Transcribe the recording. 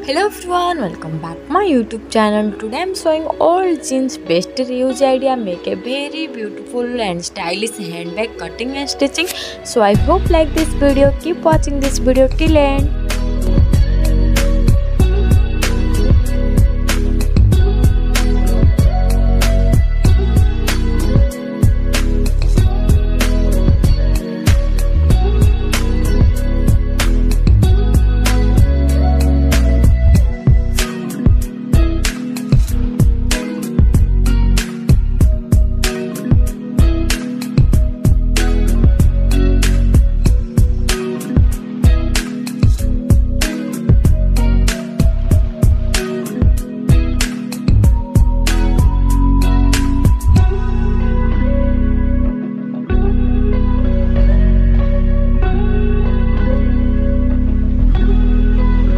Hello everyone, welcome back to my YouTube channel. Today I'm showing all jeans best reuse idea make a very beautiful and stylish handbag cutting and stitching. So I hope like this video. Keep watching this video till end.